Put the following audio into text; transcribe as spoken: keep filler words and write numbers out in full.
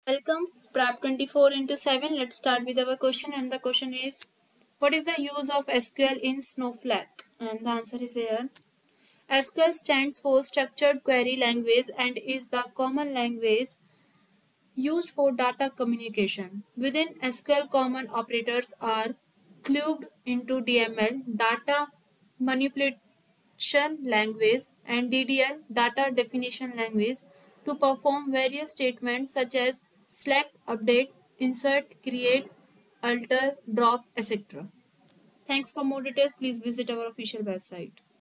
Welcome, Prep twenty-four into seven. Let's start with our question, and the question is, what is the use of S Q L in Snowflake? And the answer is here. S Q L stands for Structured Query Language and is the common language used for data communication. Within S Q L, common operators are clubbed into D M L, data manipulation language, and D D L, data definition language, to perform various statements such as select, update, insert, create, alter, drop, et cetera. Thanks. For more details, please visit our official website.